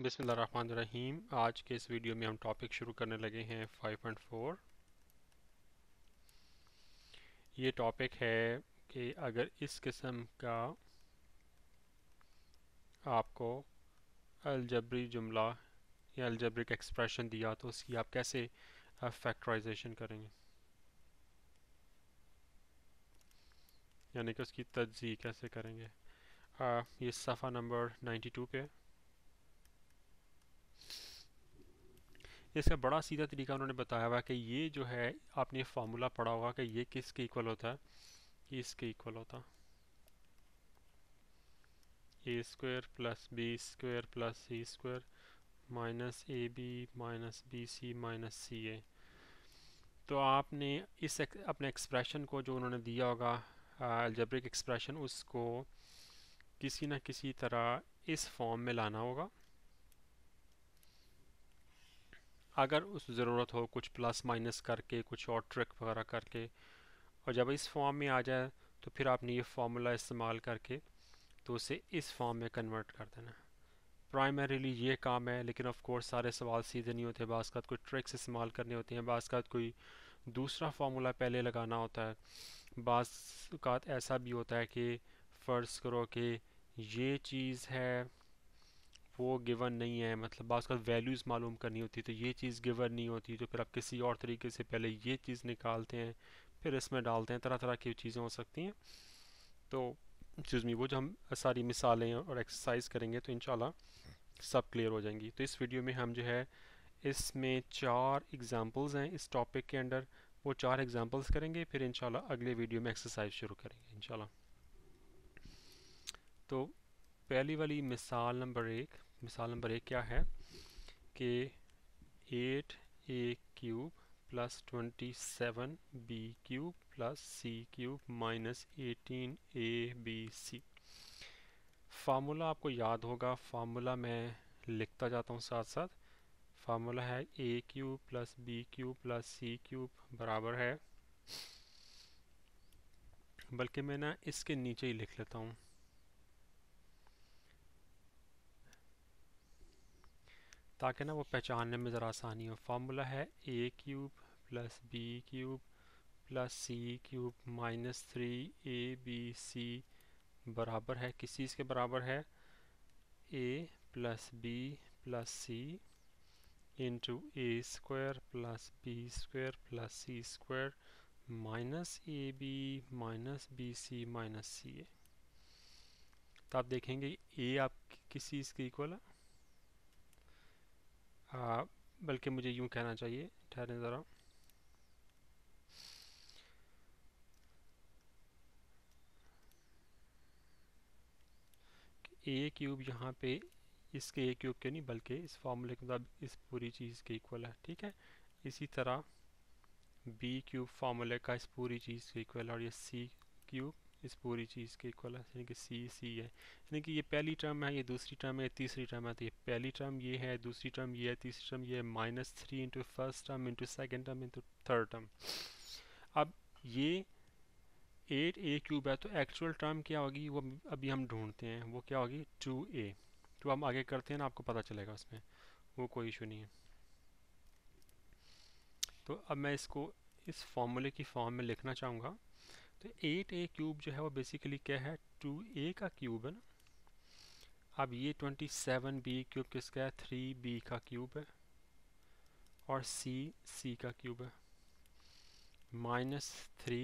बिस्मिल्लाहिर्रहमानिर्रहीम। आज के इस वीडियो में हम टॉपिक शुरू करने लगे हैं 5.4। ये टॉपिक है कि अगर इस किस्म का आपको अलजबरी जुमला या अलजब्रिक एक्सप्रेशन दिया तो उसकी आप कैसे फैक्टराइजेशन करेंगे, यानी कि उसकी तज्ज़ीह कैसे करेंगे। ये सफ़ा नंबर 92 पे। इसका बड़ा सीधा तरीका उन्होंने बताया हुआ कि ये जो है आपने फार्मूला पढ़ा होगा कि ये किसके इक्वल होता है, ये इसके इक्वल होता है a square plus b square plus c square minus a b minus b c minus c a. तो आपने अपने एक्सप्रेशन को जो उन्होंने दिया होगा अलजेब्रिक एक्सप्रेशन, उसको किसी न किसी तरह इस फॉर्म में लाना होगा। अगर उस ज़रूरत हो कुछ प्लस माइनस करके, कुछ और ट्रिक वगैरह करके, और जब इस फॉर्म में आ जाए तो फिर आपने ये फार्मूला इस्तेमाल करके तो उसे इस फॉर्म में कन्वर्ट कर देना। प्राइमरीली ये काम है, लेकिन ऑफ कोर्स सारे सवाल सीधे नहीं होते। बाज़ का कोई ट्रिक्स इस्तेमाल करने होते हैं, बाज़ का कोई दूसरा फार्मूला पहले लगाना होता है, बाज़ का ऐसा भी होता है कि फ़र्ज़ करो कि ये चीज़ है वो गिवन नहीं है, मतलब बाज़ का वैल्यूज़ मालूम करनी होती है तो ये चीज़ गिवन नहीं होती, तो फिर आप किसी और तरीके से पहले ये चीज़ निकालते हैं फिर इसमें डालते हैं। तरह तरह की चीज़ें हो सकती हैं। तो एक्सक्यूज़ मी, वो जो हम सारी मिसालें और एक्सरसाइज करेंगे तो इंशाल्लाह सब क्लियर हो जाएंगी। तो इस वीडियो में हम जो है इसमें 4 एग्जांपल्स हैं इस टॉपिक के अंदर, वो 4 एग्जांपल्स करेंगे, फिर इंशाल्लाह अगले वीडियो में एक्सरसाइज शुरू करेंगे इंशाल्लाह। तो पहली वाली मिसाल नंबर एक क्या है कि 8a³ plus 27b³ plus c³ minus 18abc। Formula आपको याद होगा, फार्मूला मैं लिखता जाता हूँ साथ साथ। फार्मूला है a³ plus b³ plus c³ बराबर है, बल्कि मैं ना इसके नीचे ही लिख लेता हूँ ताकि ना वो पहचानने में ज़रा आसानी हो। फार्मूला है a³ plus b³ plus c³ minus 3abc बराबर है किस चीज़ के बराबर है, a plus b plus c into a square plus b square plus c square minus a b minus b c minus c a. तो आप देखेंगे ए आप किस चीज़ के इक्वल है, बल्कि मुझे यूँ कहना चाहिए, ठहरें ज़रा। a³ यहाँ पे इसके a³ के नहीं बल्कि इस फार्मूले के मुताबिक इस पूरी चीज़ के इक्वल है, ठीक है। इसी तरह b³ फार्मूले का इस पूरी चीज़ के इक्वल है, और ये c³ इस पूरी चीज़ के इक्वल है, यानी कि c है। यानी कि ये पहली टर्म है, ये दूसरी टर्म है, तीसरी टर्म है। तो ये पहली टर्म ये है, दूसरी टर्म ये है, तीसरी टर्म ये है, -3 into first term into second term into third term. अब ये 8a³ है तो एक्चुअल टर्म क्या होगी वो अभी हम ढूंढते हैं। वो क्या होगी 2a। तो हम आगे करते हैं ना, आपको पता चलेगा उसमें, वो कोई इशू नहीं है। तो अब मैं इसको इस फॉर्मूले की फॉर्म में लिखना चाहूँगा। तो 8a³ जो है वो बेसिकली क्या है, 2a का क्यूब है ना। अब ये 27b³ किसका है, 3b का क्यूब है, और c का क्यूब है, -3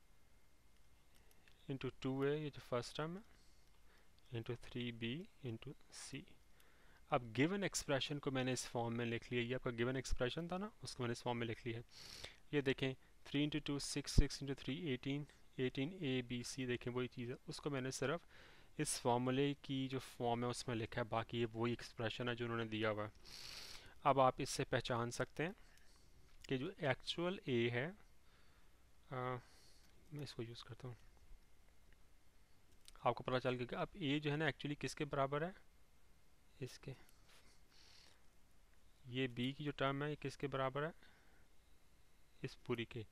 इंटू 2a ये जो फर्स्ट टर्म है इंटू 3b इंटू c। अब गिवन एक्सप्रेशन को मैंने इस फॉर्म में लिख लिया, ये आपका गिवन एक्सप्रेशन था ना, उसको मैंने इस फॉर्म में लिख लिया है। ये देखें 3 इंटू 2 6, 6 इंटू 3 18, 18abc, देखें वही चीज़ है, उसको मैंने सिर्फ इस फार्मूले की जो फॉर्म है उसमें लिखा है, बाकी ये वही एक्सप्रेशन है जो उन्होंने दिया हुआ है। अब आप इससे पहचान सकते हैं कि जो एक्चुअल a है, मैं इसको यूज़ करता हूँ, आपको पता चल गया कि अब a जो है ना एक्चुअली किसके बराबर है, इसके, ये b की जो टर्म है ये किसके बराबर है, इस पूरी के।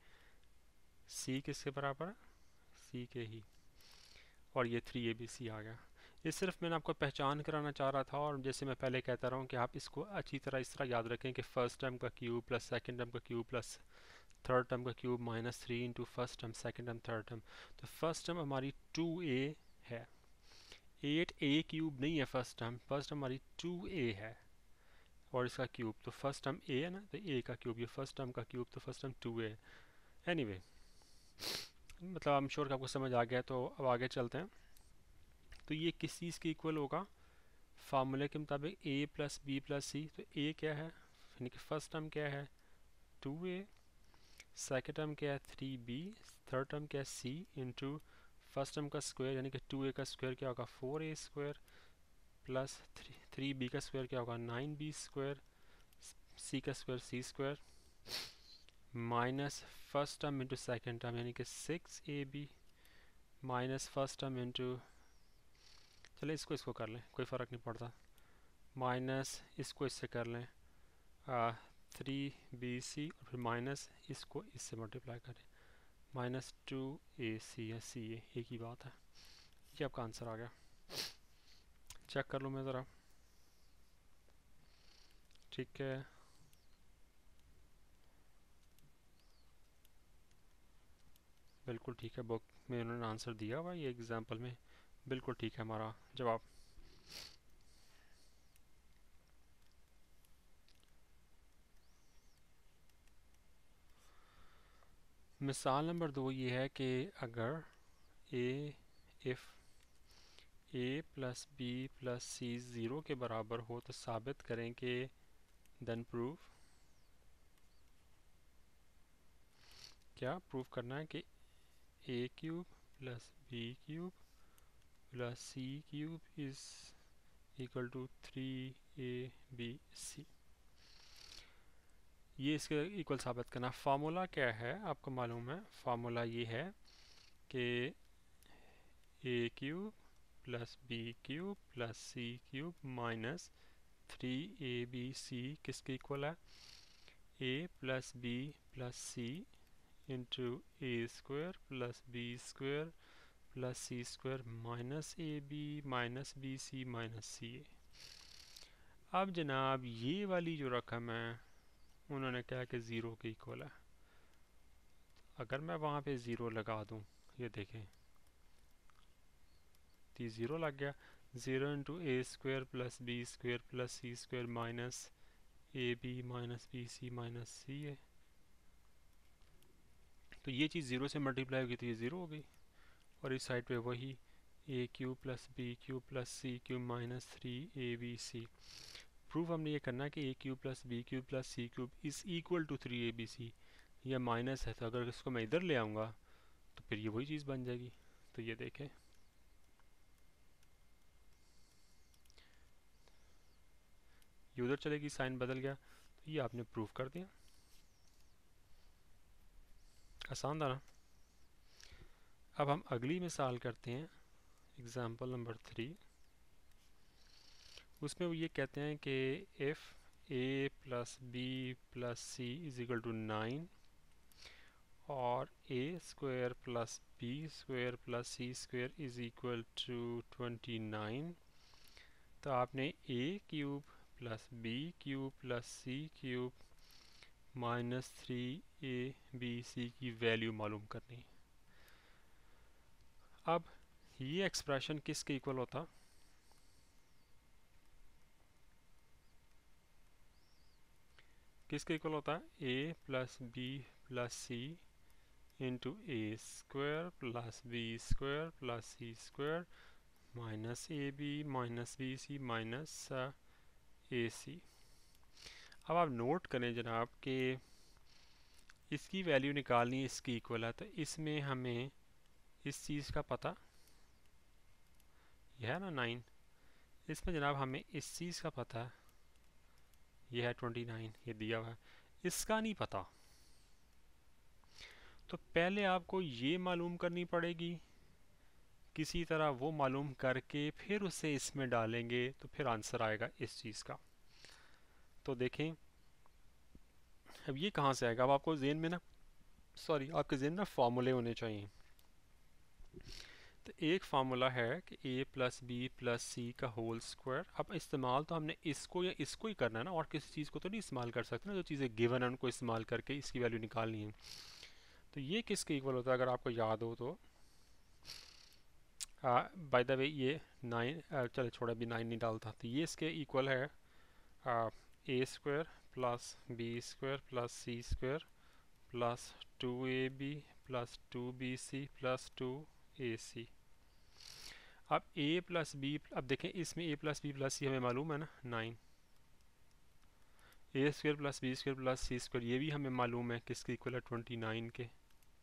c किसके बराबर है, c के ही, और ये 3abc आ गया। ये सिर्फ मैंने आपको पहचान कराना चाह रहा था, और जैसे मैं पहले कहता रहा हूँ कि आप इसको अच्छी तरह इस तरह याद रखें कि फर्स्ट टर्म का क्यूब प्लस सेकंड टर्म का क्यूब प्लस थर्ड टर्म का cube minus 3 into first term second term third term. तो फर्स्ट टर्म हमारी 2a है, 8a क्यूब नहीं है फर्स्ट टर्म हमारी 2a है, और इसका क्यूब तो फर्स्ट टर्म a है ना, तो a का क्यूब, ये फर्स्ट टर्म का क्यूब तो फर्स्ट टर्म 2a है। एनीवे मतलब आई एम श्योर कि आपको समझ आ गया, तो अब आगे चलते हैं। तो ये किस चीज़ के इक्वल होगा? फार्मूले के मुताबिक a plus b plus c. तो a क्या है, यानी कि फर्स्ट टर्म क्या है 2a, सेकेंड टर्म क्या है 3b, थर्ड टर्म क्या है c इंटू फर्स्ट टर्म का स्क्वायर यानी कि 2a का स्क्वायर क्या होगा 4a स्क्वायर, प्लस 3b का स्क्वायर क्या होगा 9b स्क्वायर, c का square c square, minus first term into second term यानी कि 6ab, minus first term into, चले इसको कर लें, कोई फ़र्क नहीं पड़ता, माइनस इसको इससे कर लें 3bc, और फिर माइनस इसको इससे मल्टीप्लाई करें माइनस 2ac या ca, एक ही बात है। ये आपका आंसर आ गया, चेक कर लूँ मैं ज़रा। ठीक है, बिल्कुल ठीक है, बुक में उन्होंने आंसर दिया हुआ ये एग्जांपल में, बिल्कुल ठीक है हमारा जवाब। मिसाल नंबर 2 ये है कि अगर if a plus b plus c zero के बराबर हो तो साबित करें कि देन प्रूव, क्या प्रूव करना है कि a cube plus b cube plus c cube is equal to 3abc। ये इसके इक्वल साबित करना। फार्मूला क्या है आपको मालूम है, फार्मूला ये है कि a cube plus b cube plus c cube minus 3abc किसके इक्वल है, a plus b plus c into a square plus b square plus c square minus a b minus b c minus c a. अब जनाब ये वाली जो रकम है उन्होंने कहा कि ज़ीरो के इक्वल है। अगर मैं वहाँ पे ज़ीरो लगा दूँ, ये देखें तो ज़ीरो लग गया, zero into a square plus b square plus c square minus a b minus b c minus c a. तो ये चीज़ ज़ीरो से मल्टीप्लाई होगी तो ये ज़ीरो हो गई, और इस साइड पे वही a cube plus b cube plus c cube minus 3abc। Proof हमने ये करना है कि a cube plus b cube plus c cube is equal to 3abc। यह माइनस है तो अगर इसको मैं इधर ले आऊँगा तो फिर ये वही चीज़ बन जाएगी। तो ये देखें, ये उधर चलेगी, साइन बदल गया, तो ये आपने प्रूफ कर दिया। आसान था ना। अब हम अगली मिसाल करते हैं, एग्जाम्पल नंबर 3। उसमें वो ये कहते हैं कि if a plus b plus c is equal to 9 और a square plus b square plus c square is equal to 29, तो आपने a cube plus b cube plus c cube minus 3abc की वैल्यू मालूम करनी। अब ये expression किसके equal होता, किसके इक्वल होता है, a plus b plus c into a square plus b square plus c square minus a b minus b c minus a c. अब आप नोट करें जनाब कि इसकी वैल्यू निकालनी है, इसकी इक्वल है, तो इसमें हमें इस चीज़ का पता यह है ना 9, इसमें जनाब हमें इस चीज़ का पता है, यह है 29, ये दिया हुआ है, इसका नहीं पता। तो पहले आपको ये मालूम करनी पड़ेगी, किसी तरह वो मालूम करके फिर उसे इसमें डालेंगे तो फिर आंसर आएगा इस चीज़ का। तो देखें अब ये कहाँ से आएगा, अब आपको जेन में ना, सॉरी आपके जेन में फार्मूले होने चाहिए। तो एक फार्मूला है कि a plus b plus c का होल स्क्वायर। अब इस्तेमाल तो हमने इसको या इसको ही करना है ना, और किसी चीज़ को तो नहीं इस्तेमाल कर सकते ना, जो चीज़ें गिवन है उनको इस्तेमाल करके इसकी वैल्यू निकालनी है। तो ये किसके इक्वल होता है अगर आपको याद हो तो? बाय द वे ये 9, चलो छोड़ा, भी 9 नहीं डालता, तो ये इसके इक्वल है a square plus b square plus c square plus 2ab plus 2bc plus 2ac। अब a प्लस बी, अब देखें इसमें a plus b plus c हमें मालूम है ना 9, a square plus b square plus c square ये भी हमें मालूम है किसके इक्वल है 29 के।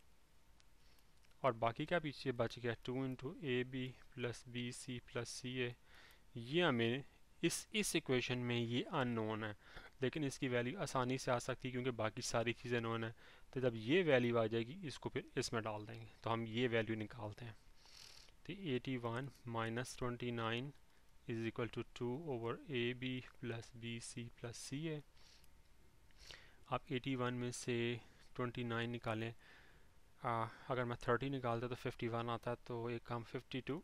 और बाकी क्या पीछे बच गया 2 into a b plus b c plus c a. ये हमें इस इक्वेशन में ये अननोन है, लेकिन इसकी वैल्यू आसानी से आ सकती है क्योंकि बाकी सारी चीज़ें नोन है। तो जब ये वैल्यू आ जाएगी इसको फिर इसमें डाल देंगे, तो हम ये वैल्यू निकालते हैं। तो 81 minus 29 is equal to 2 over a b plus b c plus c a. आप 81 में से 29 निकालें, अगर मैं 30 निकालता तो 51 आता है, तो एक काम 52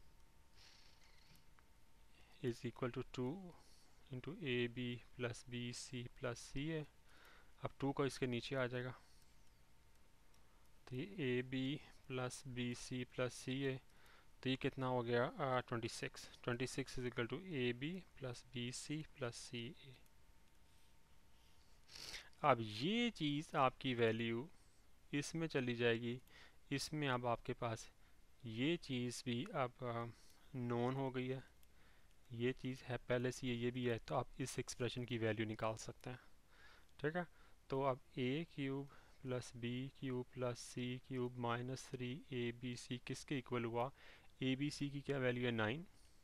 is equal to 2 into a b plus b c plus c a. अब 2 को इसके नीचे आ जाएगा, तो ये a b plus b c plus c a, तो ये कितना हो गया 26 is equal to a b plus b c plus c a. अब ये चीज़ आपकी वैल्यू इसमें चली जाएगी, इसमें अब आपके पास ये चीज़ भी अब नोन हो गई है, ये चीज़ है पहले से ये भी है, तो आप इस एक्सप्रेशन की वैल्यू निकाल सकते हैं। ठीक है, तो अब a cube plus b cube plus c cube minus 3abc किसके इक्वल हुआ? ए बी सी की क्या वैल्यू है 9,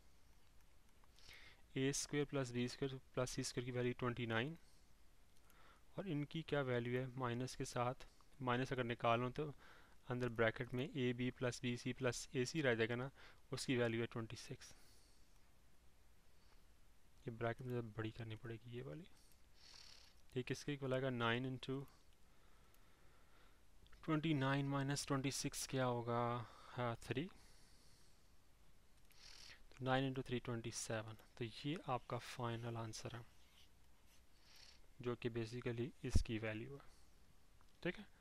a square plus b square plus c square की वैल्यू 29, और इनकी क्या वैल्यू है माइनस के साथ, माइनस अगर निकालो तो अंदर ब्रैकेट में a b plus b c plus a c रह जाएगा ना, उसकी वैल्यू है 26। ये ब्रैकेट में बड़ी करनी पड़ेगी ये वाली। ये किसके इक्वल आएगा 9 इंटू 29 माइनस 26 क्या होगा? हाँ 3, 9 इंटू 3 27। तो ये आपका फाइनल आंसर है जो कि बेसिकली इसकी वैल्यू है। ठीक है,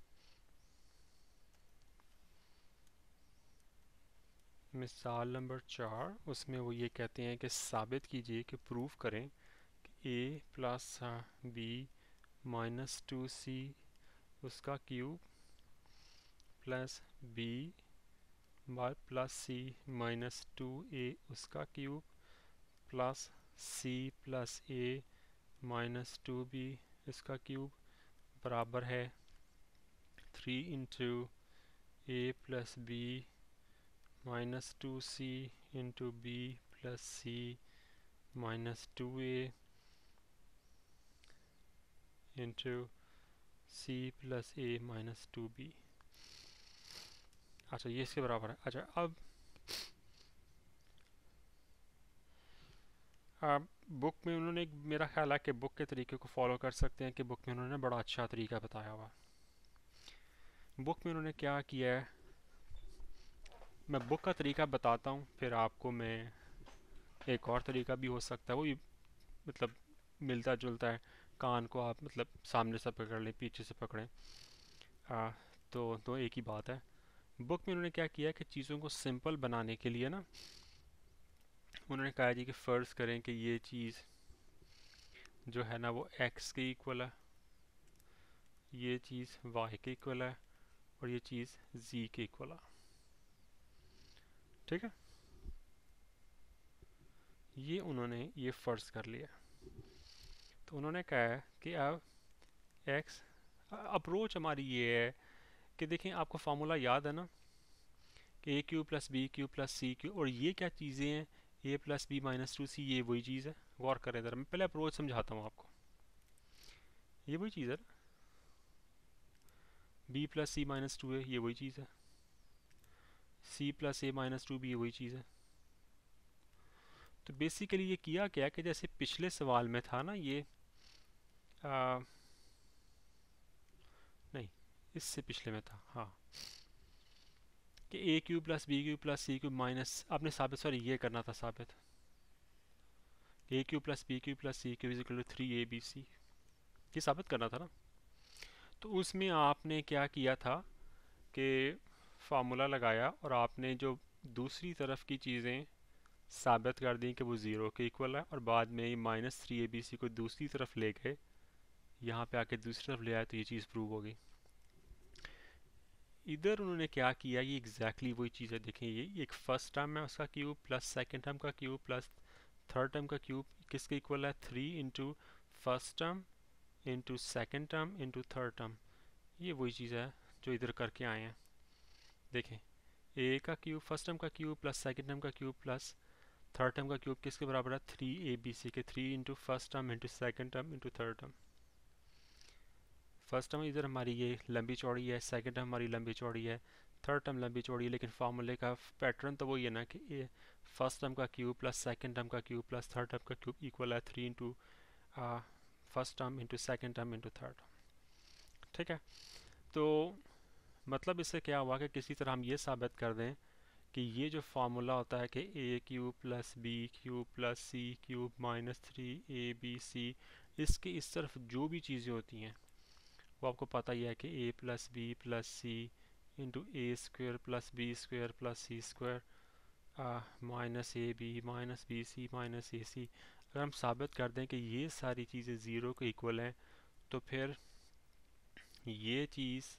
मिसाल नंबर 4, उसमें वो ये कहते हैं कि साबित कीजिए कि प्रूफ करें कि a plus b minus 2c उसका cube plus b plus c minus 2a उसका cube plus c plus a minus 2b इसका क्यूब बराबर है 3 into a plus b minus 2c into b plus c minus 2a into c plus a minus 2b। अच्छा ये इसके बराबर है। अच्छा अब बुक में उन्होंने, मेरा ख्याल है कि बुक के तरीके को फॉलो कर सकते हैं कि बुक में उन्होंने बड़ा अच्छा तरीका बताया हुआ। बुक में उन्होंने क्या किया है, मैं बुक का तरीका बताता हूँ, फिर आपको मैं एक और तरीका भी हो सकता है, वो भी मतलब मिलता जुलता है। कान को आप मतलब सामने से पकड़ लें, पीछे से पकड़ें, आ, तो एक ही बात है। बुक में उन्होंने क्या किया कि चीज़ों को सिंपल बनाने के लिए ना, उन्होंने कहा जी कि फ़र्ज़ करें कि ये चीज़ जो है ना वो x के इक्वल है, ये चीज़ y के इक्वल है, और ये चीज़ z के इक्वल है। ठीक है, ये उन्होंने ये फ़र्ज़ कर लिया। तो उन्होंने कहा है कि अब x, अप्रोच हमारी ये है कि देखें आपको फार्मूला याद है ना कि a cube plus b cube plus c cube, और ये क्या चीज़ें हैं, ए प्लस बी माइनस 2c, ये वही चीज़ है। गौर करें ज़रा, मैं पहले अप्रोच समझाता हूँ आपको। ये वही चीज़ है, b plus c minus 2a ये वही चीज़ है, सी प्लस ए माइनस 2b ये वही चीज़ है। तो बेसिकली ये किया क्या कि जैसे पिछले सवाल में था ना ये नहीं, इससे पिछले में था, हाँ, कि a cube plus b cube plus c cube minus, आपने साबित, सॉरी ये करना था साबित, a cube plus b cube plus c cube is equal to 3abc, ये साबित करना था ना। तो उसमें आपने क्या किया था कि फार्मूला लगाया और आपने जो दूसरी तरफ की चीज़ें साबित कर दी कि वो ज़ीरो के इक्वल है, और बाद में ये -3abc को दूसरी तरफ ले गए, यहाँ पे आके दूसरी तरफ ले आए, तो ये चीज़ प्रूव हो गई। इधर उन्होंने क्या किया, ये एग्जैक्टली वही चीज़ है। देखें, ये एक फर्स्ट टर्म है उसका क्यूब प्लस सेकंड टर्म का क्यूब प्लस थर्ड टर्म का क्यूब किसके इक्वल है, 3 into first term into second term into third term. ये वही चीज़ है जो इधर करके आए हैं। देखें, ए का क्यूब फर्स्ट टर्म का क्यूब प्लस सेकेंड टर्म का क्यूब प्लस थर्ड टर्म का क्यूब किसके बराबर है, 3abc के, 3 into first term into second term into third term. First term इधर हमारी ये लंबी चौड़ी है, सेकंड टर्म हमारी लंबी चौड़ी है, थर्ड टर्म लंबी चौड़ी है, लेकिन फार्मूले का पैटर्न तो वही है ना कि ये फर्स्ट टर्म का क्यूब प्लस सेकंड टर्म का क्यूब प्लस थर्ड टर्म का क्यूब इक्वल है 3 into first term into second term into third. ठीक है, तो मतलब इससे क्या हुआ कि किसी तरह हम ये साबित कर दें कि ये जो फार्मूला होता है कि a cube plus b cube plus c cube -3abc, इसके इस तरफ जो भी चीज़ें होती हैं वो आपको पता ही है कि a plus b plus c into a square plus b square plus c square minus a b minus b c minus a c. अगर हम साबित कर दें कि ये सारी चीज़ें ज़ीरो के इक्वल हैं, तो फिर ये चीज़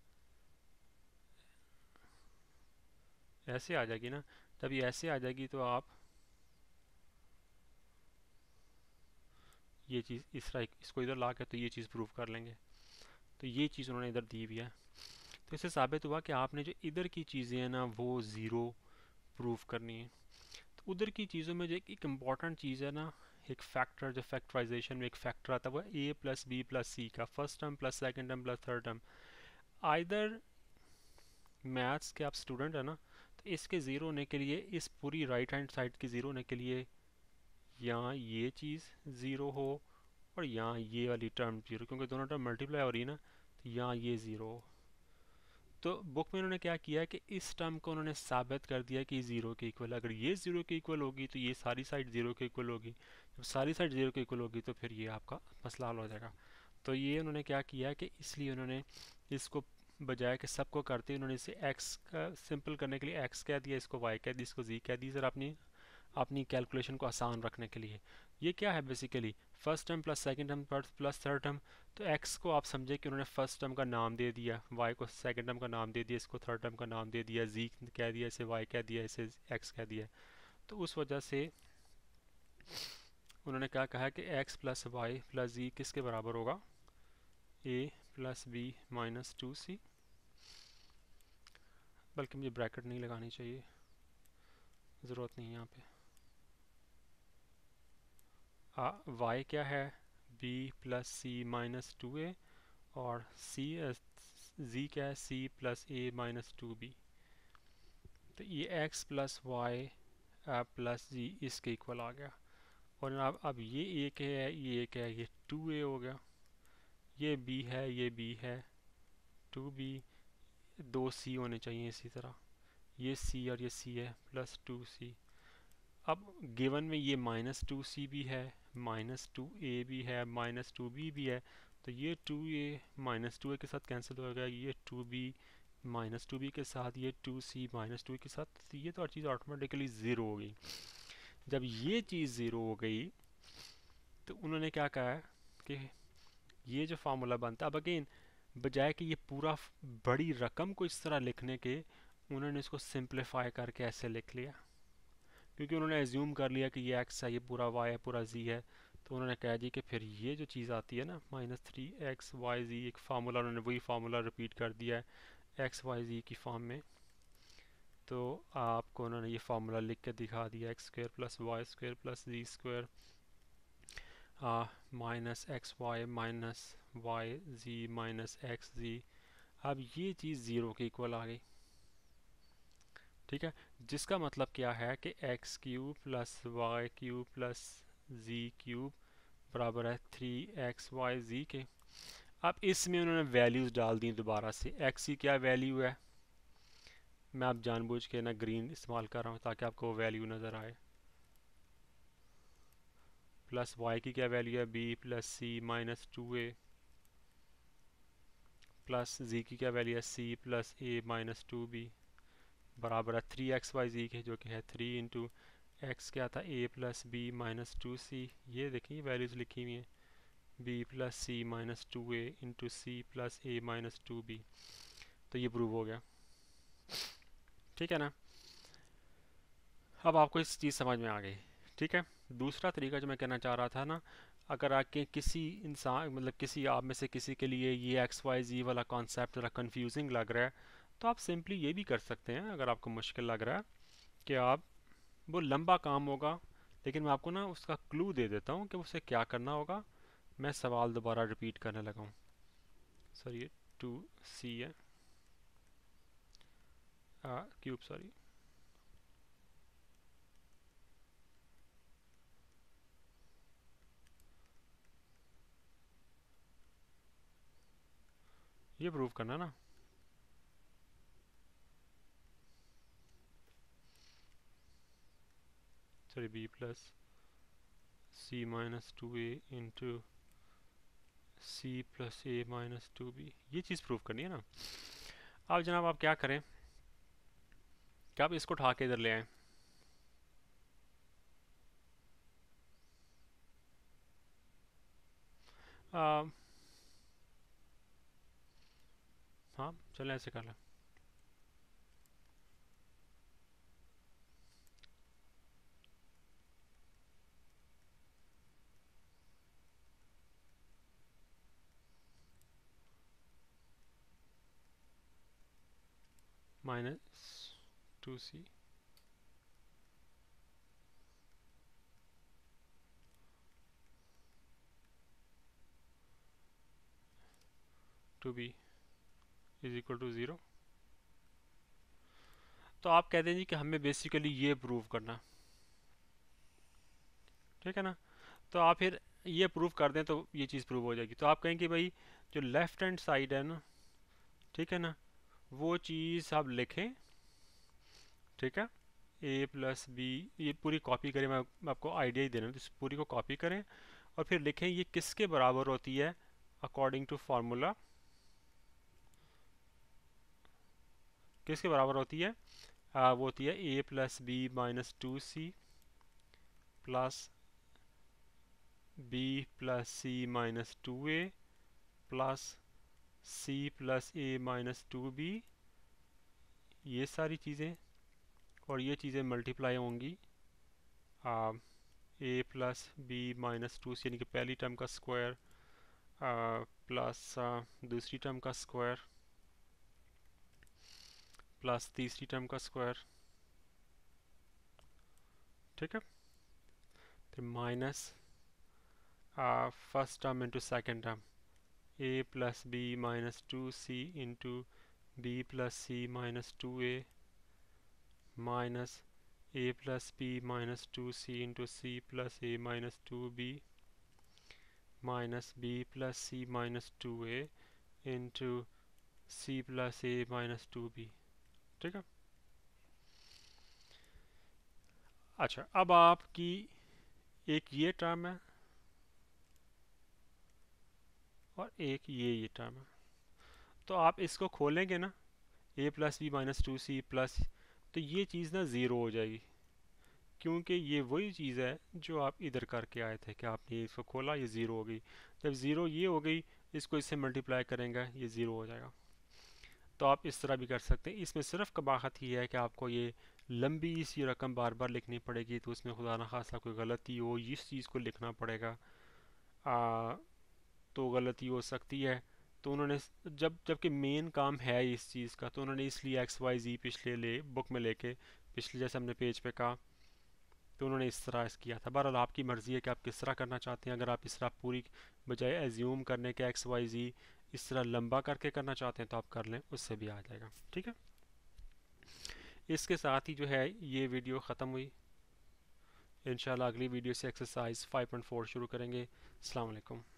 ऐसे आ जाएगी ना। जब ये ऐसे आ जाएगी तो आप ये चीज़ इस तरह इसको इधर ला के तो ये चीज़ प्रूव कर लेंगे। तो ये चीज़ उन्होंने इधर दी हुई है, तो इससे साबित हुआ कि आपने जो इधर की चीज़ें हैं ना वो ज़ीरो प्रूव करनी है। तो उधर की चीज़ों में जो एक इम्पॉर्टेंट चीज़ है ना, एक फैक्टर, जो फैक्टराइजेशन में एक फैक्टर आता है वो a plus b plus c का, first term plus second term plus third term. Either maths के आप स्टूडेंट है ना, तो इसके ज़ीरो होने के लिए, इस पूरी राइट हैंड साइड की ज़ीरो होने के लिए यहाँ ये चीज़ ज़ीरो हो और यहाँ ये वाली टर्म ज़ीरो, क्योंकि दोनों टर्म मल्टीप्लाई हो रही है ना, तो यहाँ ये ज़ीरो हो। तो बुक में उन्होंने क्या किया है कि इस टर्म को उन्होंने साबित कर दिया कि ज़ीरो के इक्वल है। अगर ये ज़ीरो के इक्वल होगी तो ये सारी साइड ज़ीरो के इक्वल होगी, जब सारी साइड ज़ीरो के इक्वल होगी तो फिर ये आपका मसला हल हो जाएगा। तो ये उन्होंने क्या किया है कि इसलिए उन्होंने इसको बजाय कि सबको करते उन्होंने इसे एक्स का सिंपल करने के लिए एक्स कह दिया, इसको वाई कह दिया, इसको जी कह दिया सर, अपनी अपनी कैलकुलेशन को आसान रखने के लिए। ये क्या है basically, first term plus second term plus third term. तो एक्स को आप समझे कि उन्होंने फर्स्ट टर्म का नाम दे दिया, वाई को सेकंड टर्म का नाम दे दिया, इसको थर्ड टर्म का नाम दे दिया, जी कह दिया, इसे वाई कह दिया, इसे एक्स कह दिया। तो उस वजह से उन्होंने क्या कहा कि x plus y plus z किसके बराबर होगा, ए प्लस बी माइनस 2c। बल्कि मुझे ब्रैकेट नहीं लगानी चाहिए, ज़रूरत नहीं है यहाँ पे। वाई क्या है, b plus c minus 2a, और सी जी क्या है, सी प्लस ए माइनस 2b। तो ये x plus y plus z इसके इक्वल आ गया। और अब ये एक है, ये एक है, ये 2a हो गया, ये b है, ये b है, 2b, दो c होने चाहिए इसी तरह, ये c और ये c है प्लस 2c। अब गिवन में ये -2c भी है, -2a भी है, -2b भी है, तो ये 2a -2a के साथ कैंसिल हो गया, ये 2b -2b के साथ, ये 2c -2 के साथ, तो ये तो हर चीज़ ऑटोमेटिकली ज़ीरो हो गई। जब ये चीज़ ज़ीरो हो गई तो उन्होंने क्या कहा है कि ये जो फार्मूला बनता है, अब अगेन बजाय कि ये पूरा बड़ी रकम को इस तरह लिखने के, उन्होंने इसको सिंप्लीफाई करके ऐसे लिख लिया, क्योंकि उन्होंने एज्यूम कर लिया कि ये एक्स है, ये पूरा वाई है, पूरा जी है। तो उन्होंने कहा जी कि फिर ये जो चीज़ आती है ना -3xyz, एक फार्मूला उन्होंने वही फार्मूला रिपीट कर दिया है xyz की फॉर्म में। तो आपको उन्होंने ये फार्मूला लिख के दिखा दिया, x square plus y square plus z square minus x y minus y z minus x z. अब ये चीज़ ज़ीरो के इक्वल आ गई, ठीक है। जिसका मतलब क्या है कि x cube plus y cube plus z cube बराबर है 3xyz के। अब इसमें उन्होंने वैल्यूज़ डाल दी दोबारा से, एक्स की क्या वैल्यू है, मैं आप जानबूझ के ना ग्रीन इस्तेमाल कर रहा हूँ ताकि आपको वैल्यू नज़र आए। प्लस वाई की क्या वैल्यू है, b plus c minus 2a, plus z की क्या वैल्यू है, सी प्लस ए माइनस 2b, बराबर है 3xyz के, जो कि है 3 इंटू एक्स क्या था, a plus b minus 2c। ये देखिए वैल्यूज़ लिखी हुई हैं, b plus c minus 2a into c plus a minus 2b। तो ये प्रूव हो गया, ठीक है ना। अब आपको इस चीज़ समझ में आ गई, ठीक है। दूसरा तरीका जो मैं कहना चाह रहा था ना, अगर आपके किसी इंसान मतलब किसी आप में से किसी के लिए ये एक्स वाई जी वाला कॉन्सेप्ट ज़रा कंफ्यूजिंग लग रहा है, तो आप सिंपली ये भी कर सकते हैं। अगर आपको मुश्किल लग रहा है कि आप, वो लंबा काम होगा, लेकिन मैं आपको ना उसका क्लू दे देता हूँ कि उसे क्या करना होगा। मैं सवाल दोबारा रिपीट करने लगा हूँ। सर ये 2c है, क्यूब सॉरी, ये प्रूव करना ना। Sorry b plus c minus 2a into c plus a minus 2b, ये चीज़ प्रूव करनी है ना। अब जनाब आप क्या करें कि आप इसको उठा के इधर ले आएँ। आ, हाँ चलें ऐसे कर लें। Minus 2c 2b is equal to 0। तो आप कहते हैं जी कि हमें बेसिकली ये प्रूव करना, ठीक है ना। तो आप फिर ये प्रूव कर दें तो ये चीज़ प्रूव हो जाएगी। तो आप कहें कि भाई जो लेफ़्ट हैंड साइड है ना, ठीक है ना, वो चीज़ आप लिखें, ठीक है। ए प्लस बी, ये पूरी कॉपी करें, मैं आपको आइडिया ही दे रहा हूँ, तो इस पूरी को कॉपी करें और फिर लिखें ये किसके बराबर होती है अकॉर्डिंग टू फार्मूला, किसके बराबर होती है। वो होती है a plus b minus 2c plus b plus c minus 2a plus c plus a minus 2b। ये सारी चीज़ें और ये चीज़ें मल्टीप्लाई होंगी ए प्लस बी माइनस 2c यानी कि पहली टर्म का स्क्वायर प्लस दूसरी टर्म का स्क्वायर प्लस तीसरी टर्म का स्क्वायर, ठीक है। फिर minus first term into second term, a plus b minus 2c into b plus c minus 2a minus a plus b minus 2c into c plus a minus 2b minus b plus c minus 2a into c plus a minus 2b, ठीक है। अच्छा अब आपकी एक ये term है और एक ये टर्म है, तो आप इसको खोलेंगे ना, a plus b minus 2c plus, तो ये चीज़ ना ज़ीरो हो जाएगी, क्योंकि ये वही चीज़ है जो आप इधर करके आए थे कि आपने इसको खोला ये ज़ीरो हो गई। जब ज़ीरो ये हो गई, इसको इससे मल्टीप्लाई करेंगे ये ज़ीरो हो जाएगा। तो आप इस तरह भी कर सकते हैं। इसमें सिर्फ कबाहत ही है कि आपको ये लंबी सी रकम बार बार लिखनी पड़ेगी, तो उसमें खुदा न खासा कोई गलती हो, इस चीज़ को लिखना पड़ेगा, तो गलती हो सकती है। तो उन्होंने जबकि मेन काम है इस चीज़ का, तो उन्होंने इसलिए एक्स वाई जी पिछले बुक में लेके, पिछले जैसे हमने पेज पे कहा, तो उन्होंने इस तरह किया था। बहरहाल आपकी मर्ज़ी है कि आप किस तरह करना चाहते हैं। अगर आप इस तरह पूरी बजाय एज्यूम करने के एक्स वाई जी इस तरह लंबा करके करना चाहते हैं तो आप कर लें, उससे भी आ जाएगा, ठीक है। इसके साथ ही जो है ये वीडियो ख़त्म हुई। इंशाल्लाह अगली वीडियो से एक्सरसाइज 5.4 शुरू करेंगे। अस्सलाम वालेकुम।